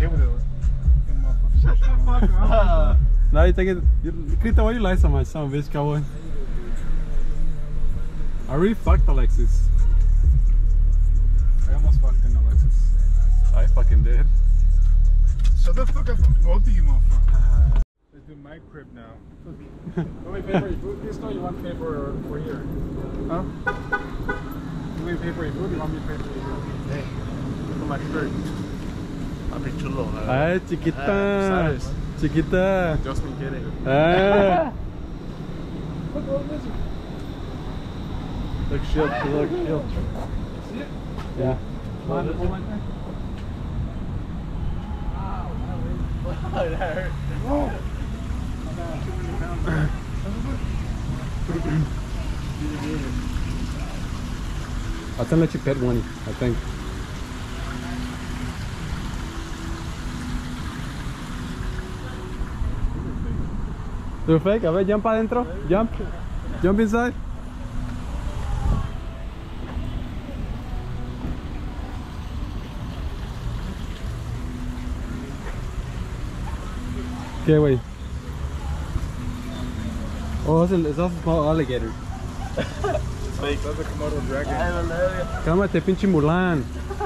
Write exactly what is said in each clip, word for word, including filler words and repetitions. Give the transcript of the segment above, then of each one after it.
okay with it. Shut the fuck up. No, you take it. You, Krita, why you lie so much? Son of a bitch, cowboy. I really fucked Alexis. I almost fucked in Alexis. I fucking did. Shut the fuck up, both of you motherfuckers. Let's do my crib now. Will we pay for your food this or you want to pay for, for here? Huh? Will we pay for your food or you want me to pay for your food? Hey, look at my shirt. Papi chulo. Ay, chiquita. ¿Sabes? Chiquita. Just me kidding. Ah. Look, what is it? Look, shield, look, shield. See it? Yeah. Come on, hold my thing. Oh, that hurt. Oh! Too many pounds. I'll tell let you pet one, I think. ¿Tú fake? A ver, jump adentro. Jump. Jump inside. ¿Qué, güey? Oh, it's a, it's a small alligator. It's fake. That's a Komodo dragon. I don't know. Cálmate, pinche Mulan.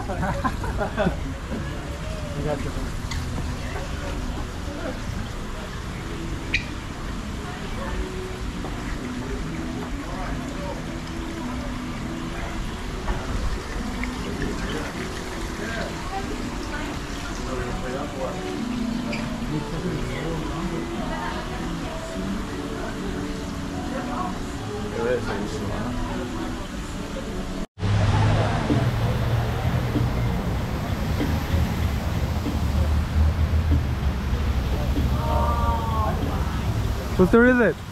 What store is it?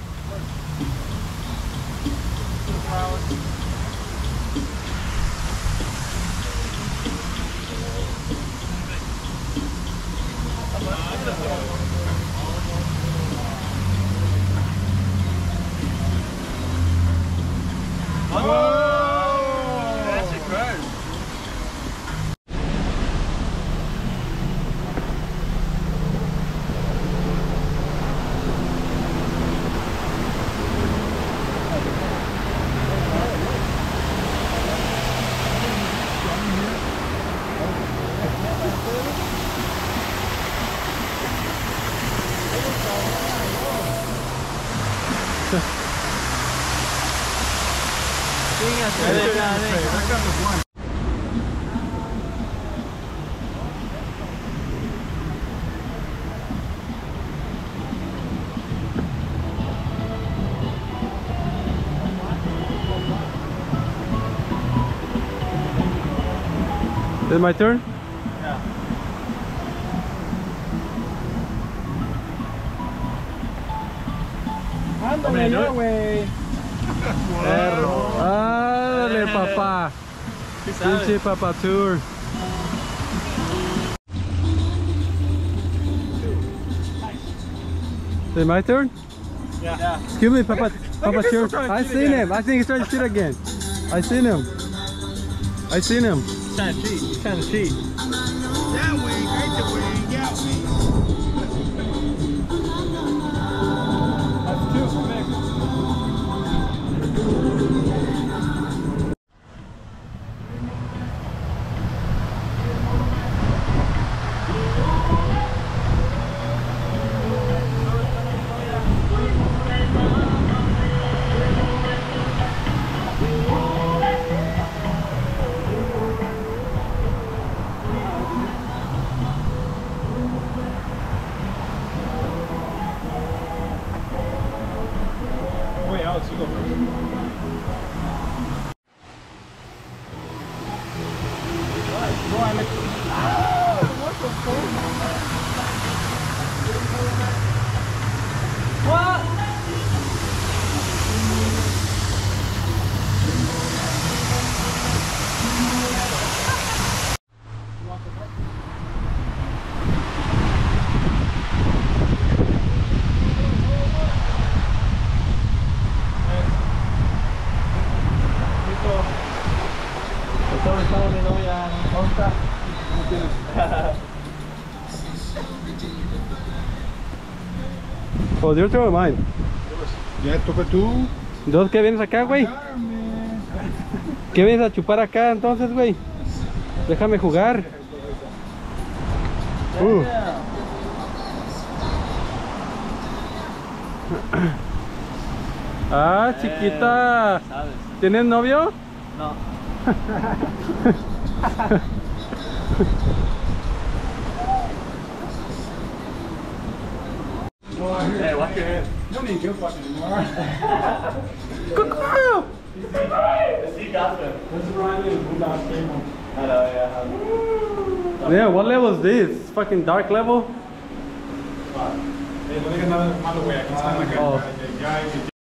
Is it my turn? Yeah. Ándale, ya, güey. Perro. Dale, papá. Pinche papá tour. Is it my turn? Yeah. yeah. Excuse me, Papa. Papa tour. I seen him. I think he's trying to shoot again. I seen him. I seen him. He's trying to cheat. He's trying to cheat. That way, right the way, yeah, way. That's two for me. Oh, yours or mine? Ya toca tú. ¿Dos qué vienes acá, güey? ¿Qué vienes a chupar acá entonces, güey? Déjame jugar. Uh. Ah, chiquita. ¿Tienes novio? No. Hey, watch your head. You don't need gift fuck anymore. He got them. This is Ryan and Boondocks came home. Hello, yeah. Yeah, what level is this? Fucking dark level? Hey, let me get another, another way. I can sound like a, Oh. a guy.